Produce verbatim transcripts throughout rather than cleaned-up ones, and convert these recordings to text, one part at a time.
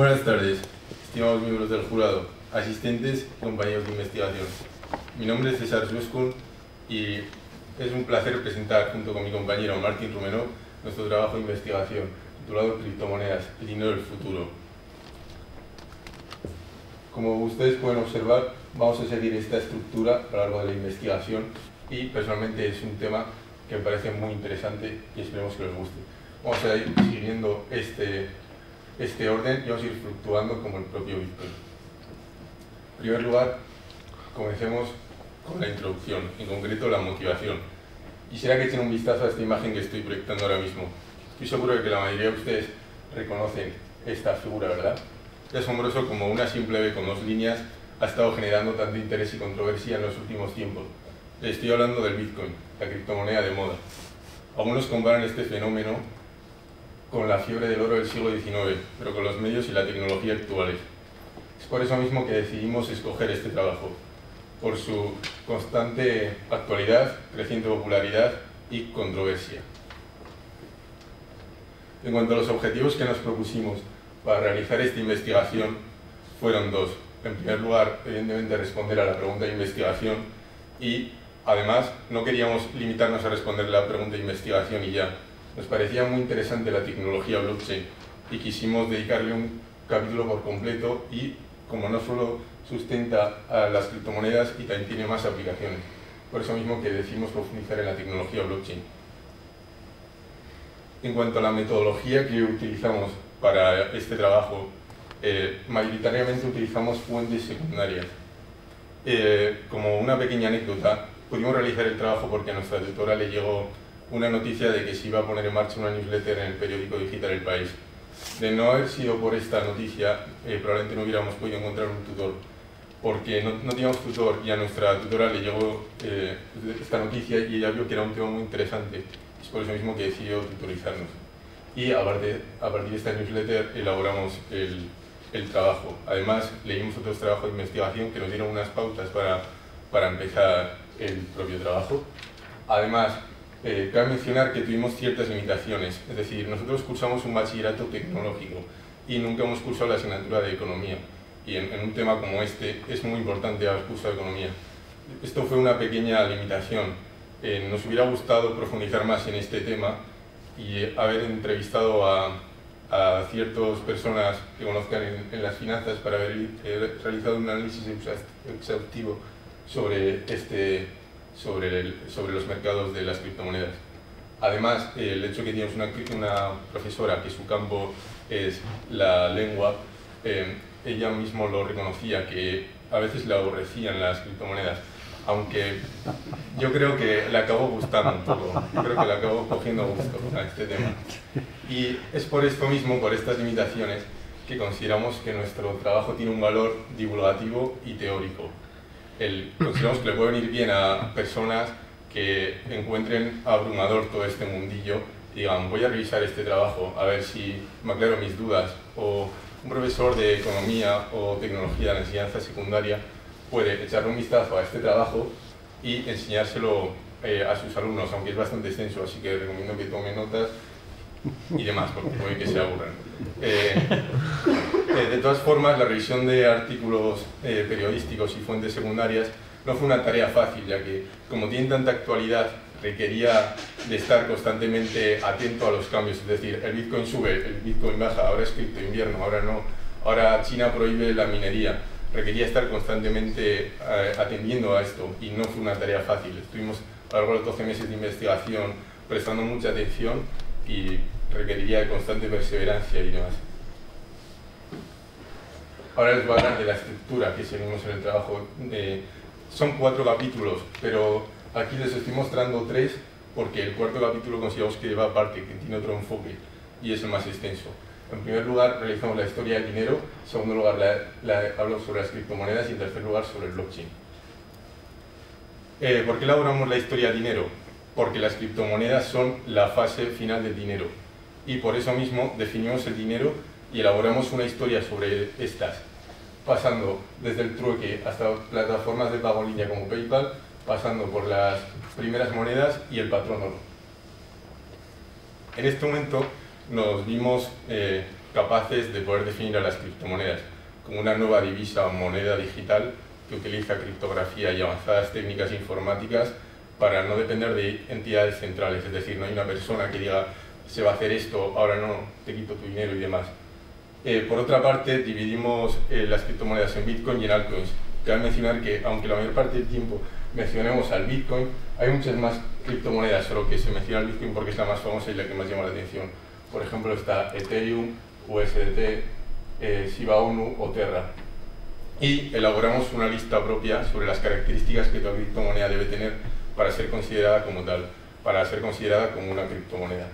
Buenas tardes, estimados miembros del jurado, asistentes y compañeros de investigación. Mi nombre es César Suescun y es un placer presentar junto con mi compañero Martín Rumenó nuestro trabajo de investigación titulado Criptomonedas, el dinero del futuro. Como ustedes pueden observar, vamos a seguir esta estructura a lo largo de la investigación y personalmente es un tema que me parece muy interesante y esperemos que les guste. Vamos a ir siguiendo este, este orden y vamos a ir fluctuando como el propio Bitcoin. En primer lugar, comencemos con la introducción, en concreto la motivación. Quisiera que echen un vistazo a esta imagen que estoy proyectando ahora mismo. Estoy seguro de que la mayoría de ustedes reconocen esta figura, ¿verdad? Es asombroso como una simple B con dos líneas ha estado generando tanto interés y controversia en los últimos tiempos. Estoy hablando del Bitcoin, la criptomoneda de moda. Algunos comparan este fenómeno con la fiebre del oro del siglo diecinueve, pero con los medios y la tecnología actuales. Es por eso mismo que decidimos escoger este trabajo, por su constante actualidad, creciente popularidad y controversia. En cuanto a los objetivos que nos propusimos para realizar esta investigación, fueron dos. En primer lugar, evidentemente, responder a la pregunta de investigación y, además, no queríamos limitarnos a responder la pregunta de investigación y ya. Nos parecía muy interesante la tecnología blockchain y quisimos dedicarle un capítulo por completo y, como no solo sustenta a las criptomonedas y también tiene más aplicaciones. Por eso mismo que decidimos profundizar en la tecnología blockchain. En cuanto a la metodología que utilizamos para este trabajo, eh, mayoritariamente utilizamos fuentes secundarias. Eh, como una pequeña anécdota, pudimos realizar el trabajo porque a nuestra tutora le llegó una noticia de que se iba a poner en marcha una newsletter en el periódico digital El País. De no haber sido por esta noticia, eh, probablemente no hubiéramos podido encontrar un tutor, porque no, no teníamos tutor y a nuestra tutora le llegó eh, esta noticia y ella vio que era un tema muy interesante. Es por eso mismo que decidió tutorizarnos. Y a partir, a partir de esta newsletter elaboramos el, el trabajo. Además, leímos otros trabajos de investigación que nos dieron unas pautas para, para empezar el propio trabajo. Además, Eh, cabe mencionar que tuvimos ciertas limitaciones, es decir, nosotros cursamos un bachillerato tecnológico y nunca hemos cursado la asignatura de economía, y en, en un tema como este es muy importante haber cursado economía. Esto fue una pequeña limitación. Eh, nos hubiera gustado profundizar más en este tema y eh, haber entrevistado a, a ciertas personas que conozcan en, en las finanzas para haber eh, realizado un análisis exhaustivo sobre este Sobre, el, sobre los mercados de las criptomonedas. Además, el hecho que tienes una, una profesora que su campo es la lengua, eh, ella mismo lo reconocía, que a veces le aborrecían las criptomonedas, aunque yo creo que le acabó gustando un poco, yo creo que le acabó cogiendo gusto a este tema. Y es por esto mismo, por estas limitaciones, que consideramos que nuestro trabajo tiene un valor divulgativo y teórico. El, consideramos que le puede venir bien a personas que encuentren abrumador todo este mundillo y digan, voy a revisar este trabajo a ver si me aclaro mis dudas, o un profesor de economía o tecnología de la enseñanza secundaria puede echarle un vistazo a este trabajo y enseñárselo eh, a sus alumnos, aunque es bastante extenso, así que recomiendo que tomen notas y demás, porque puede que se aburran. Eh, eh, de todas formas, la revisión de artículos eh, periodísticos y fuentes secundarias no fue una tarea fácil, ya que, como tienen tanta actualidad, requería de estar constantemente atento a los cambios. Es decir, el Bitcoin sube, el Bitcoin baja, ahora es cripto invierno, ahora no, ahora China prohíbe la minería. Requería estar constantemente eh, atendiendo a esto y no fue una tarea fácil. Estuvimos a lo largo de los doce meses de investigación prestando mucha atención y requeriría de constante perseverancia y demás. Ahora les voy a hablar de la estructura que seguimos en el trabajo. Eh, son cuatro capítulos, pero aquí les estoy mostrando tres porque el cuarto capítulo consideramos que va aparte, que tiene otro enfoque y es el más extenso. En primer lugar, realizamos la historia del dinero. En segundo lugar, la, la, hablo sobre las criptomonedas y en tercer lugar, sobre el blockchain. Eh, ¿Por qué elaboramos la historia del dinero? Porque las criptomonedas son la fase final del dinero y por eso mismo definimos el dinero y elaboramos una historia sobre estas, pasando desde el trueque hasta plataformas de pago en línea como PayPal, pasando por las primeras monedas y el patrón oro. En este momento nos vimos eh, capaces de poder definir a las criptomonedas como una nueva divisa o moneda digital que utiliza criptografía y avanzadas técnicas informáticas para no depender de entidades centrales, es decir, no hay una persona que diga se va a hacer esto, ahora no, te quito tu dinero y demás. Eh, por otra parte, dividimos eh, las criptomonedas en Bitcoin y en altcoins. Cabe mencionar que, aunque la mayor parte del tiempo mencionemos al Bitcoin, hay muchas más criptomonedas, solo que se menciona el Bitcoin porque es la más famosa y la que más llama la atención. Por ejemplo, está Ethereum, U S D T, eh, Shiba Inu o Terra. Y elaboramos una lista propia sobre las características que toda criptomoneda debe tener para ser considerada como tal, para ser considerada como una criptomoneda.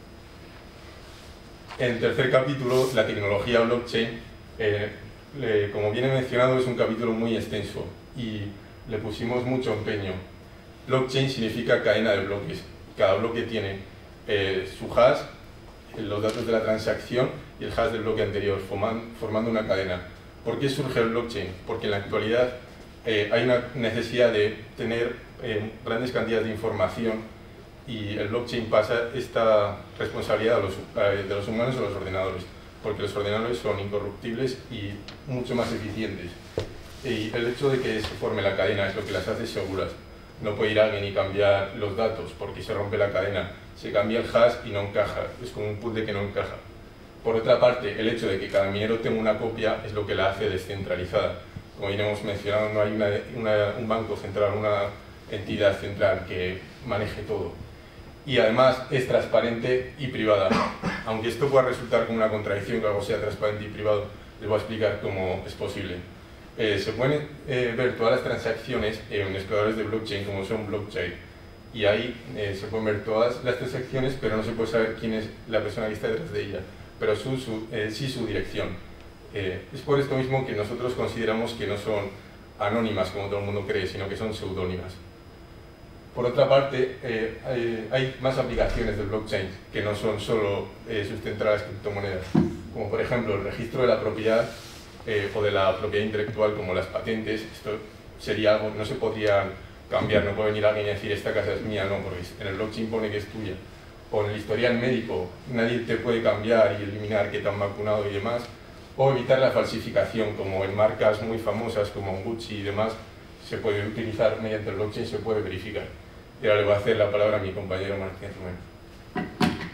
En el tercer capítulo, la tecnología blockchain, eh, le, como bien he mencionado, es un capítulo muy extenso y le pusimos mucho empeño. Blockchain significa cadena de bloques. Cada bloque tiene eh, su hash, los datos de la transacción y el hash del bloque anterior, forman, formando una cadena. ¿Por qué surge el blockchain? Porque en la actualidad eh, hay una necesidad de tener eh, grandes cantidades de información y el blockchain pasa esta responsabilidad a los, eh, de los humanos a los ordenadores, porque los ordenadores son incorruptibles y mucho más eficientes. Y el hecho de que se forme la cadena es lo que las hace seguras. No puede ir alguien y cambiar los datos porque se rompe la cadena, se cambia el hash y no encaja, es como un puzzle que no encaja. Por otra parte, el hecho de que cada minero tenga una copia es lo que la hace descentralizada. Como ya hemos mencionado, no hay una, una, un banco central, una entidad central que maneje todo. Y además es transparente y privada. Aunque esto pueda resultar como una contradicción que algo sea transparente y privado, les voy a explicar cómo es posible. Eh, se pueden eh, ver todas las transacciones en exploradores de blockchain como son blockchain. Y ahí eh, se pueden ver todas las transacciones, pero no se puede saber quién es la persona que está detrás de ella, pero su, su, eh, sí su dirección. Eh, es por esto mismo que nosotros consideramos que no son anónimas, como todo el mundo cree, sino que son seudónimas. Por otra parte, eh, hay, hay más aplicaciones del blockchain que no son solo eh, sustentar a las criptomonedas, como por ejemplo el registro de la propiedad eh, o de la propiedad intelectual, como las patentes. Esto sería algo que no se podría cambiar, no puede venir alguien y decir esta casa es mía, no, porque en el blockchain pone que es tuya. O en el historial médico, nadie te puede cambiar y eliminar que te han vacunado y demás. O evitar la falsificación, como en marcas muy famosas como Gucci y demás, se puede utilizar mediante el blockchain, se puede verificar. Y ahora le voy a hacer la palabra a mi compañero Martín Rubén.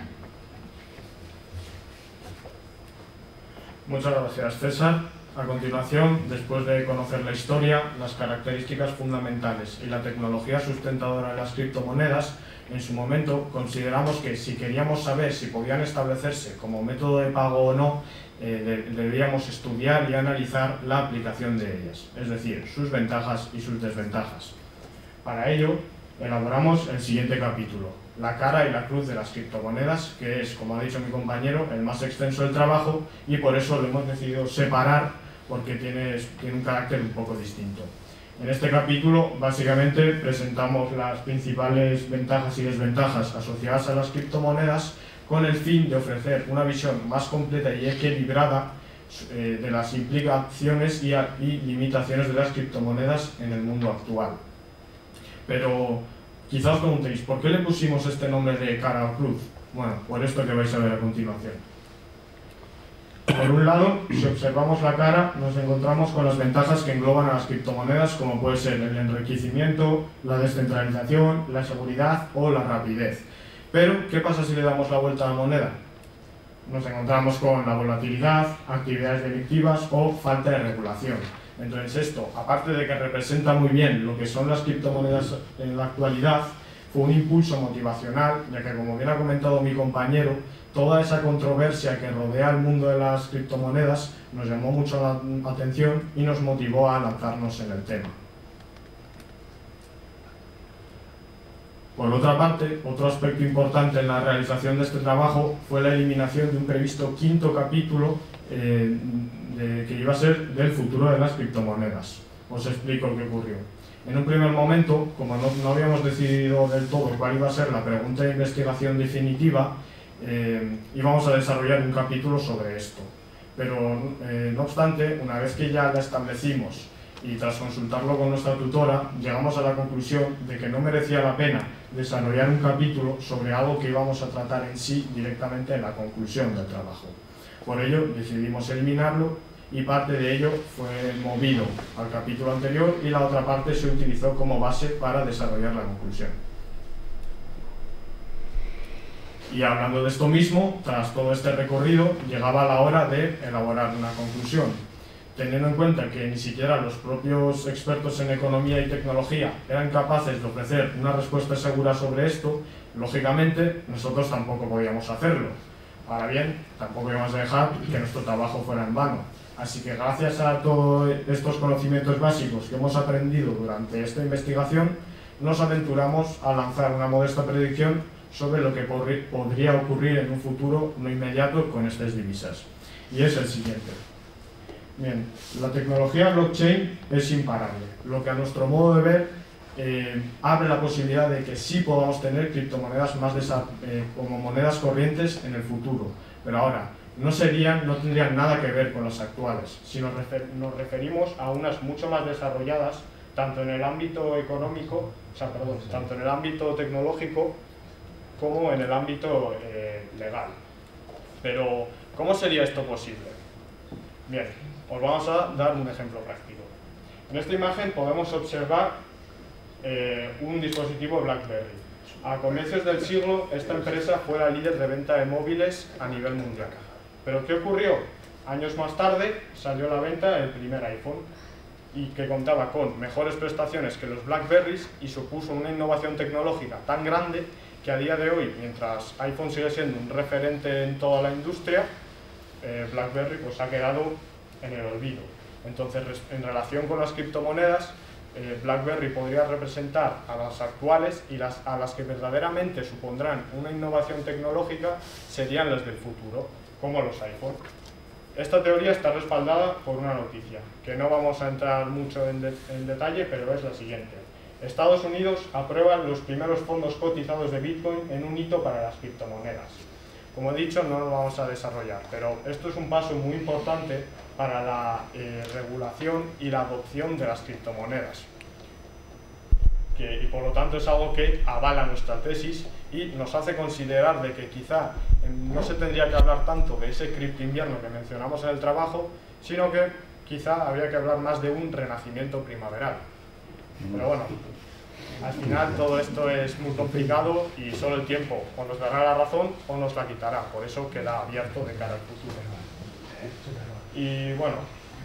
Muchas gracias, César. A continuación, después de conocer la historia, las características fundamentales y la tecnología sustentadora de las criptomonedas, en su momento consideramos que si queríamos saber si podían establecerse como método de pago o no, eh, deberíamos estudiar y analizar la aplicación de ellas, es decir, sus ventajas y sus desventajas. Para ello, elaboramos el siguiente capítulo, la cara y la cruz de las criptomonedas, que es, como ha dicho mi compañero, el más extenso del trabajo y por eso lo hemos decidido separar porque tiene, tiene un carácter un poco distinto. En este capítulo, básicamente, presentamos las principales ventajas y desventajas asociadas a las criptomonedas con el fin de ofrecer una visión más completa y equilibrada eh, de las implicaciones y, y limitaciones de las criptomonedas en el mundo actual. Pero quizás os preguntéis, ¿por qué le pusimos este nombre de cara o cruz? Bueno, por esto que vais a ver a continuación. Por un lado, si observamos la cara, nos encontramos con las ventajas que engloban a las criptomonedas, como puede ser el enriquecimiento, la descentralización, la seguridad o la rapidez. Pero, ¿qué pasa si le damos la vuelta a la moneda? Nos encontramos con la volatilidad, actividades delictivas o falta de regulación. Entonces esto, aparte de que representa muy bien lo que son las criptomonedas en la actualidad, fue un impulso motivacional, ya que, como bien ha comentado mi compañero, toda esa controversia que rodea el mundo de las criptomonedas nos llamó mucho la atención y nos motivó a lanzarnos en el tema. Por otra parte, otro aspecto importante en la realización de este trabajo fue la eliminación de un previsto quinto capítulo eh, de, que iba a ser del futuro de las criptomonedas. Os explico qué ocurrió. En un primer momento, como no, no habíamos decidido del todo cuál iba a ser la pregunta de investigación definitiva, eh, íbamos a desarrollar un capítulo sobre esto. Pero, eh, no obstante, una vez que ya la establecimos y tras consultarlo con nuestra tutora, llegamos a la conclusión de que no merecía la pena desarrollar un capítulo sobre algo que íbamos a tratar en sí directamente en la conclusión del trabajo. Por ello decidimos eliminarlo y parte de ello fue movido al capítulo anterior y la otra parte se utilizó como base para desarrollar la conclusión. Y hablando de esto mismo, tras todo este recorrido, llegaba la hora de elaborar una conclusión. Teniendo en cuenta que ni siquiera los propios expertos en economía y tecnología eran capaces de ofrecer una respuesta segura sobre esto, lógicamente nosotros tampoco podíamos hacerlo. Ahora bien, tampoco íbamos a dejar que nuestro trabajo fuera en vano. Así que gracias a todos estos conocimientos básicos que hemos aprendido durante esta investigación, nos aventuramos a lanzar una modesta predicción sobre lo que podría ocurrir en un futuro no inmediato con estas divisas. Y es el siguiente. Bien, la tecnología blockchain es imparable, lo que a nuestro modo de ver eh, abre la posibilidad de que sí podamos tener criptomonedas más eh, como monedas corrientes en el futuro. Pero ahora, no, serían, no tendrían nada que ver con las actuales, si nos, refer, nos referimos a unas mucho más desarrolladas, tanto en el ámbito económico, o sea, perdón, tanto en el ámbito tecnológico como en el ámbito eh, legal. Pero, ¿cómo sería esto posible? Bien, os vamos a dar un ejemplo práctico. En esta imagen podemos observar eh, un dispositivo BlackBerry. A comienzos del siglo, esta empresa fue la líder de venta de móviles a nivel mundial. ¿Pero qué ocurrió? Años más tarde salió a la venta el primer iPhone, y que contaba con mejores prestaciones que los BlackBerrys y supuso una innovación tecnológica tan grande que a día de hoy, mientras iPhone sigue siendo un referente en toda la industria, eh, BlackBerry pues, ha quedado en el olvido. Entonces, en relación con las criptomonedas, eh, BlackBerry podría representar a las actuales y las, a las que verdaderamente supondrán una innovación tecnológica serían las del futuro, como los iPhone. Esta teoría está respaldada por una noticia, que no vamos a entrar mucho en, de, en detalle, pero es la siguiente. Estados Unidos aprueba los primeros fondos cotizados de Bitcoin en un hito para las criptomonedas. Como he dicho, no lo vamos a desarrollar, pero esto es un paso muy importante para la eh, regulación y la adopción de las criptomonedas. Que, y por lo tanto es algo que avala nuestra tesis y nos hace considerar de que quizá eh, no se tendría que hablar tanto de ese cripto invierno que mencionamos en el trabajo, sino que quizá habría que hablar más de un renacimiento primaveral. Pero bueno, al final todo esto es muy complicado y solo el tiempo o nos dará la razón o nos la quitará, por eso queda abierto de cara al futuro. Y bueno,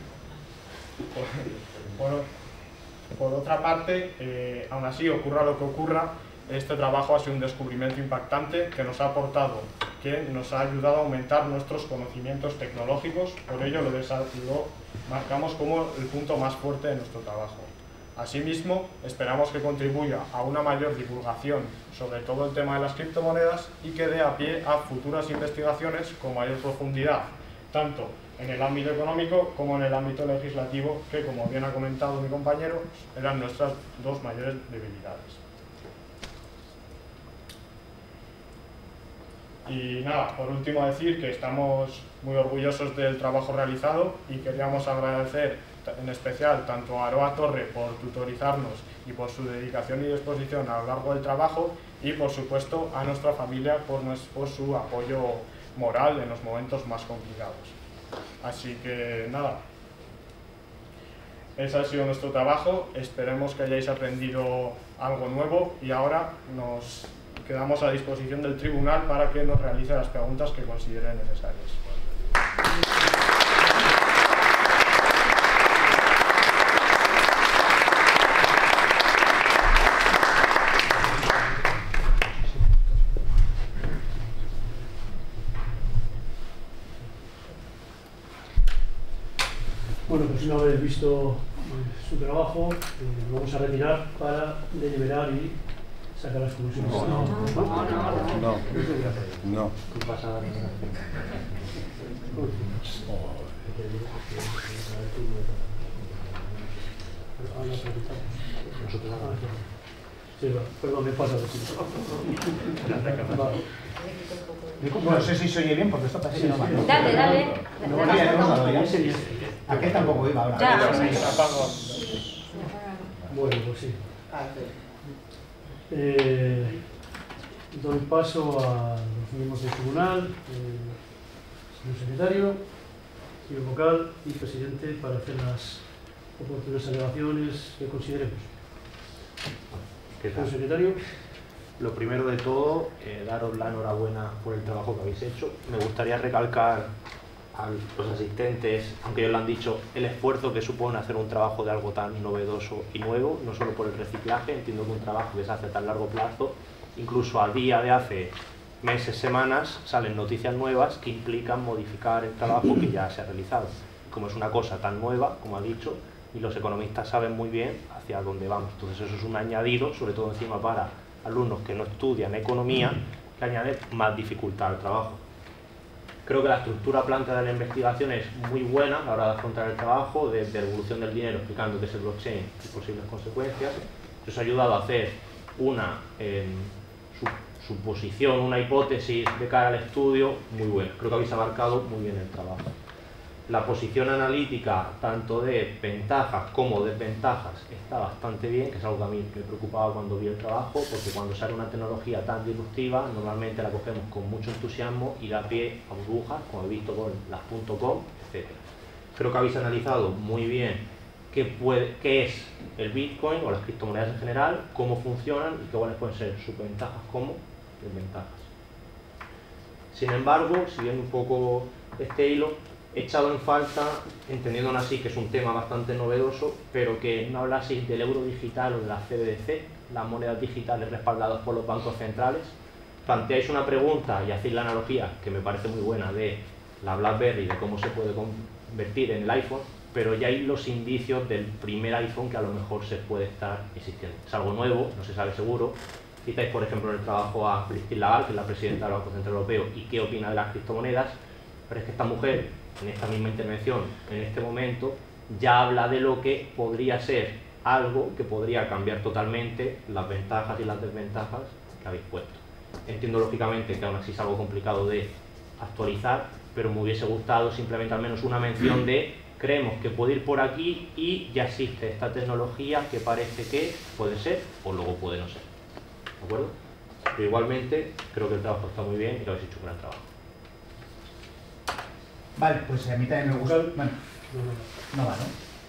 por, por, por otra parte, eh, aún así ocurra lo que ocurra, este trabajo ha sido un descubrimiento impactante que nos ha aportado, que nos ha ayudado a aumentar nuestros conocimientos tecnológicos, por ello lo, lo marcamos como el punto más fuerte de nuestro trabajo. Asimismo, esperamos que contribuya a una mayor divulgación sobre todo el tema de las criptomonedas y que dé a pie a futuras investigaciones con mayor profundidad, tanto en el ámbito económico como en el ámbito legislativo, que, como bien ha comentado mi compañero, eran nuestras dos mayores debilidades. Y nada, por último decir que estamos muy orgullosos del trabajo realizado y queríamos agradecer en especial tanto a Aroa Torre por tutorizarnos y por su dedicación y disposición a lo largo del trabajo y por supuesto a nuestra familia por, por su apoyo moral en los momentos más complicados. Así que nada, ese ha sido nuestro trabajo, esperemos que hayáis aprendido algo nuevo y ahora nos quedamos a disposición del tribunal para que nos realice las preguntas que considere necesarias. Bueno, pues una vez visto su trabajo, eh, vamos a retirar para deliberar y sacar las conclusiones. No, no, no, no, no, no. Sí, perdón, me pasa. No sé si se oye bien porque esto parece que no va. Dale, dale. No volvía, no lo veía. Aquel tampoco iba ahora. Ya. Bueno, pues sí. Eh, doy paso a los miembros del tribunal. Eh, señor secretario, señor vocal y presidente para hacer las oportunas alegaciones que consideremos. ¿Qué tal? Señor secretario. Lo primero de todo, eh, daros la enhorabuena por el trabajo que habéis hecho. Me gustaría recalcar a los asistentes, aunque ellos lo han dicho, el esfuerzo que supone hacer un trabajo de algo tan novedoso y nuevo, no solo por el reciclaje, entiendo que un trabajo que se hace a tan largo plazo, incluso a día de hace meses, semanas, salen noticias nuevas que implican modificar el trabajo que ya se ha realizado. Como es una cosa tan nueva, como ha dicho, y los economistas saben muy bien hacia dónde vamos. Entonces eso es un añadido, sobre todo encima para alumnos que no estudian economía, que añade más dificultad al trabajo. Creo que la estructura planteada de la investigación es muy buena a la hora de afrontar el trabajo, desde la evolución del dinero, explicando qué es el blockchain y posibles consecuencias. Eso os ha ayudado a hacer una eh, suposición, una hipótesis de cara al estudio muy buena. Creo que habéis abarcado muy bien el trabajo. La posición analítica, tanto de ventajas como desventajas, está bastante bien, que es algo que a mí me preocupaba cuando vi el trabajo, porque cuando sale una tecnología tan disruptiva, normalmente la cogemos con mucho entusiasmo y da pie a burbujas, como he visto con las .com, etcétera. Creo que habéis analizado muy bien qué, puede, qué es el Bitcoin o las criptomonedas en general, cómo funcionan y qué cuáles pueden ser sus ventajas como desventajas. Sin embargo, siguiendo un poco este hilo, he echado en falta, entendiendo aún así que es un tema bastante novedoso, pero que no hablaseis del euro digital o de la C B D C, las monedas digitales respaldadas por los bancos centrales. Planteáis una pregunta y hacéis la analogía, que me parece muy buena, de la BlackBerry, de cómo se puede convertir en el iPhone, pero ya hay los indicios del primer iPhone que a lo mejor se puede estar existiendo. Es algo nuevo, no se sabe seguro. Citáis, por ejemplo, en el trabajo a Christine Lagarde, que es la presidenta del Banco Central Europeo, y qué opina de las criptomonedas, pero es que esta mujer, en esta misma intervención, en este momento, ya habla de lo que podría ser algo que podría cambiar totalmente las ventajas y las desventajas que habéis puesto. Entiendo lógicamente que aún así es algo complicado de actualizar, pero me hubiese gustado simplemente al menos una mención de creemos que puede ir por aquí y ya existe esta tecnología que parece que puede ser o luego puede no ser. ¿De acuerdo? Pero igualmente creo que el trabajo está muy bien y que habéis hecho un gran trabajo. Vale, pues a mí también me gusta. Bueno, no va, ¿no?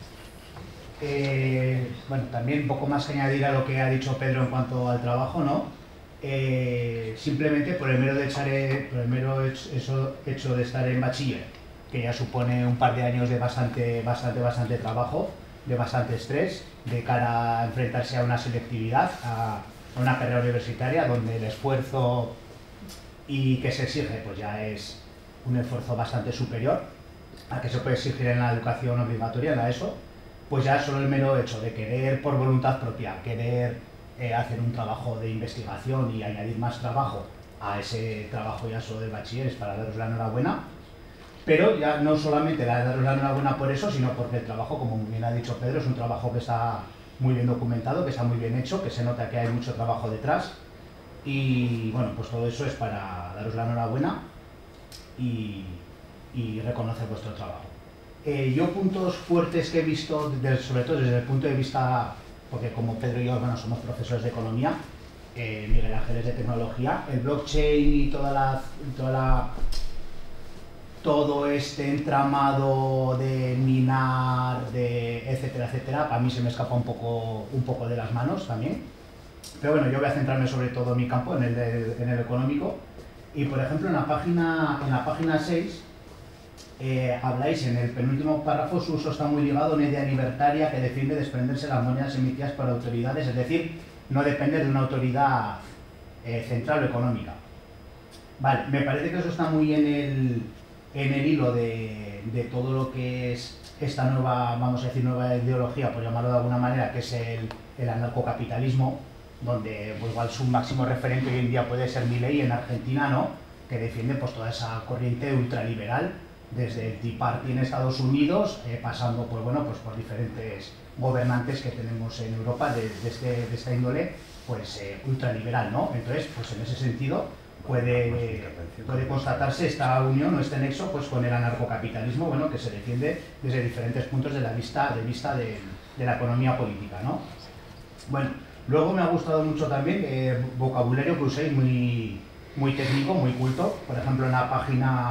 Eh, bueno, también un poco más que añadir a lo que ha dicho Pedro en cuanto al trabajo, ¿no? Eh, simplemente por el mero de echar, por el mero hecho, eso, hecho de estar en bachiller, que ya supone un par de años de bastante, bastante, bastante trabajo, de bastante estrés, de cara a enfrentarse a una selectividad, a, a una carrera universitaria, donde el esfuerzo y que se exige, pues ya es un esfuerzo bastante superior a que se puede exigir en la educación obligatoria, en la ESO, pues ya solo el mero hecho de querer por voluntad propia, querer eh, hacer un trabajo de investigación y añadir más trabajo a ese trabajo ya solo del bachiller es para daros la enhorabuena, pero ya no solamente daros la enhorabuena por eso, sino porque el trabajo, como bien ha dicho Pedro, es un trabajo que está muy bien documentado, que está muy bien hecho, que se nota que hay mucho trabajo detrás y bueno, pues todo eso es para daros la enhorabuena Y, y reconocer vuestro trabajo. Eh, yo puntos fuertes que he visto, desde, sobre todo desde el punto de vista, porque como Pedro y yo bueno, somos profesores de economía, eh, Miguel Ángel es de tecnología, el blockchain y toda la, toda la, todo este entramado de minar, de etcétera, etcétera, para mí se me escapa un poco, un poco de las manos también. Pero bueno, yo voy a centrarme sobre todo en mi campo, en el, de, en el económico. Y por ejemplo en la página, en la página seis eh, habláis en el penúltimo párrafo, su uso está muy ligado a una idea libertaria que defiende desprenderse de las monedas emitidas por autoridades, es decir, no depender de una autoridad eh, central o económica. Vale, me parece que eso está muy en el, en el hilo de, de todo lo que es esta nueva, vamos a decir, nueva ideología, por llamarlo de alguna manera, que es el, el anarcocapitalismo, donde pues, igual su máximo referente hoy en día puede ser Milei en Argentina, ¿no? Que defiende pues, toda esa corriente ultraliberal, desde el Tea Party en Estados Unidos, eh, pasando pues, bueno, pues, por diferentes gobernantes que tenemos en Europa de, de, este, de esta índole, pues eh, ultraliberal, ¿no? Entonces, pues en ese sentido puede, puede constatarse esta unión o este nexo pues, con el anarcocapitalismo, bueno, que se defiende desde diferentes puntos de la vista de, vista de, de la economía política, ¿no? Bueno, luego me ha gustado mucho también el eh, vocabulario que uséis muy, muy técnico, muy culto. Por ejemplo, en la página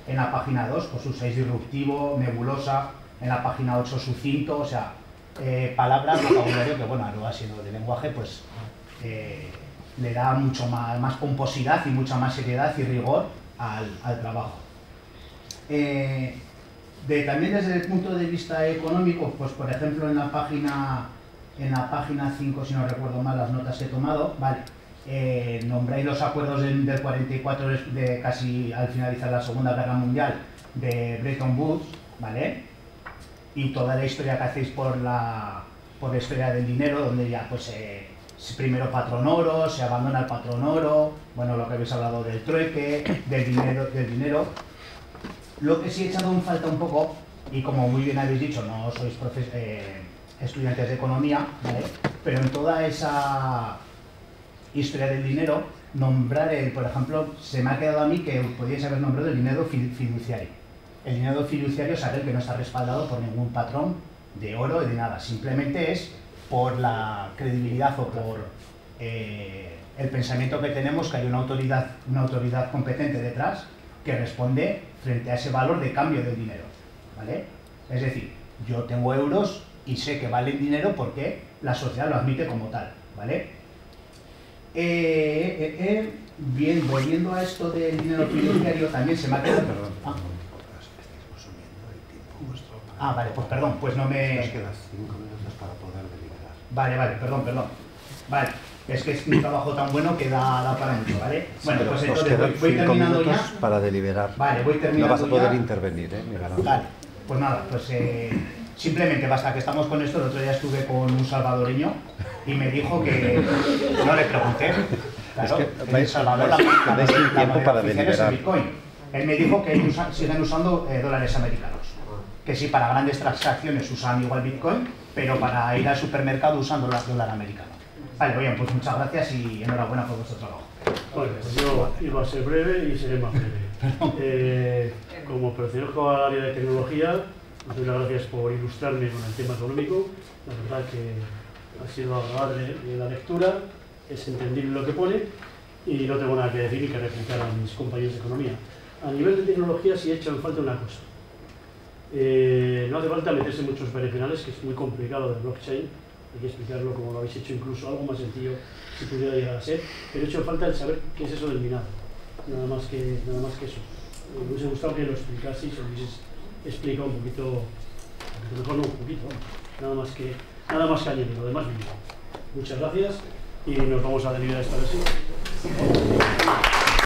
en la página dos, pues usáis disruptivo, nebulosa, en la página ocho sucinto, o sea, eh, palabras, vocabulario que, bueno, a lo sido de lenguaje, pues eh, le da mucho más, más pomposidad y mucha más seriedad y rigor al, al trabajo. Eh, de, también desde el punto de vista económico, pues por ejemplo en la página en la página cinco, si no recuerdo mal las notas que he tomado, vale, eh, nombráis los acuerdos del, del cuarenta y cuatro, de casi al finalizar la Segunda Guerra Mundial, de Bretton Woods, ¿vale? Y toda la historia que hacéis por la, por la historia del dinero, donde ya pues eh, primero patrón oro, se abandona el patrón oro, bueno, lo que habéis hablado del trueque, del dinero, del dinero. Lo que sí he echado en falta un poco, y como muy bien habéis dicho, no sois eh, estudiantes de economía, ¿vale? Pero en toda esa historia del dinero, nombrar, el, por ejemplo, se me ha quedado a mí que podíais haber nombrado el dinero fiduciario. El dinero fiduciario es aquel que no está respaldado por ningún patrón de oro y de nada, simplemente es por la credibilidad o por eh, el pensamiento que tenemos que hay una autoridad, una autoridad competente detrás que responde frente a ese valor de cambio del dinero, ¿vale? Es decir, yo tengo euros y sé que valen dinero porque la sociedad lo admite como tal, ¿vale? Eh, eh, eh, bien, volviendo a esto del dinero fiduciario, también se me ha quedado... Perdón, ah. ah, vale, pues perdón, pues no me... Nos quedan cinco minutos para poder deliberar. Vale, vale, perdón, perdón. Vale, es que es un trabajo tan bueno que da, da para mucho, ¿vale? Bueno, sí, pues nos entonces voy, voy terminando ya. Para deliberar. Vale, voy terminando No vas a poder ya. intervenir, ¿eh? Me garantizo. Vale, pues nada, pues eh, simplemente basta que estamos con esto. El otro día estuve con un salvadoreño y me dijo que... No le pregunté. Claro, es que en vais, Salvador la, vais, la, vais la, sin la tiempo moneda para oficial es el deliberar. Bitcoin. Él me dijo que usa, siguen usando eh, dólares americanos. Que sí, para grandes transacciones usan igual Bitcoin, pero para ir al supermercado usan dólar, dólar americano. Vale, bien, pues muchas gracias y enhorabuena por vuestro trabajo. Bueno, pues yo iba a ser breve y seré más breve. Eh, como pertenezco al área de tecnología, os doy las gracias por ilustrarme con el tema económico. La verdad que ha sido agradable la lectura, es entendible lo que pone y no tengo nada que decir ni que replicar a mis compañeros de economía. A nivel de tecnología sí he hecho en falta una cosa. Eh, no hace falta meterse en muchos berenjenales, que es muy complicado de blockchain, hay que explicarlo como lo habéis hecho, incluso algo más sencillo si pudiera llegar a ser, pero he hecho falta el saber qué es eso del minado, nada más que, nada más que eso. Me hubiese gustado que lo explicaseis o lo hubieses explicado un poquito, un poquito mejor, no un poquito, nada más que, nada más que añadir, lo demás mismo. Muchas gracias y nos vamos a deliberar esta vez.